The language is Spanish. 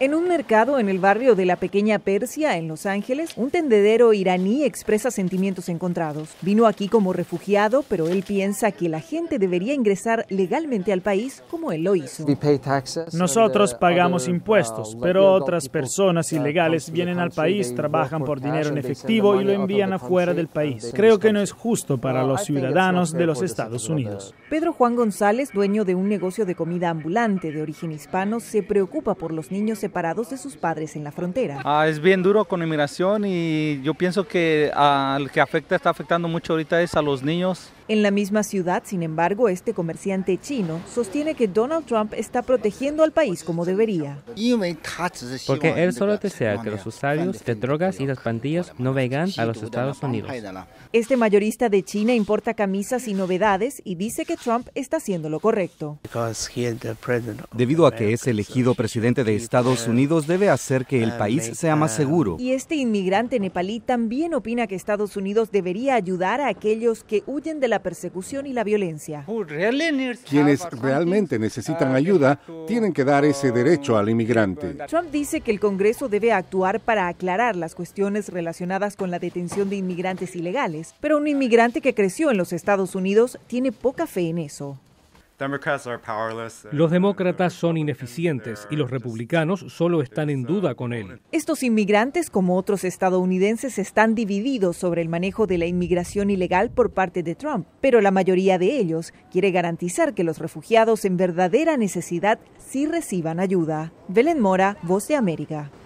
En un mercado en el barrio de la Pequeña Persia, en Los Ángeles, un tendedero iraní expresa sentimientos encontrados. Vino aquí como refugiado, pero él piensa que la gente debería ingresar legalmente al país como él lo hizo. Nosotros pagamos impuestos, pero otras personas ilegales vienen al país, trabajan por dinero en efectivo y lo envían afuera del país. Creo que no es justo para los ciudadanos de los Estados Unidos. Pedro Juan González, dueño de un negocio de comida ambulante de origen hispano, se preocupa por los niños separados de sus padres en la frontera. Es bien duro con inmigración y yo pienso que al que está afectando mucho ahorita es a los niños. En la misma ciudad, sin embargo, este comerciante chino sostiene que Donald Trump está protegiendo al país como debería. Porque él solo desea que los usuarios de drogas y las pandillas no vengan a los Estados Unidos. Este mayorista de China importa camisas y novedades y dice que Trump está haciendo lo correcto. Debido a que es elegido presidente de Estados Unidos, debe hacer que el país sea más seguro. Y este inmigrante nepalí también opina que Estados Unidos debería ayudar a aquellos que huyen de la persecución y la violencia. Quienes realmente necesitan ayuda tienen que dar ese derecho al inmigrante. Trump dice que el Congreso debe actuar para aclarar las cuestiones relacionadas con la detención de inmigrantes ilegales, pero un inmigrante que creció en los Estados Unidos tiene poca fe en eso. Los demócratas son ineficientes y los republicanos solo están en duda con él. Estos inmigrantes, como otros estadounidenses, están divididos sobre el manejo de la inmigración ilegal por parte de Trump, pero la mayoría de ellos quiere garantizar que los refugiados en verdadera necesidad sí reciban ayuda. Belén Mora, Voz de América.